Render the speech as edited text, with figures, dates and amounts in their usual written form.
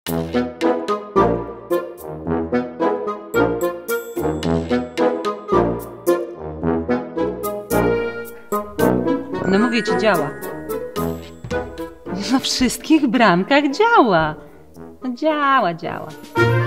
No mówię ci, działa. Na wszystkich bramkach działa. No działa, działa.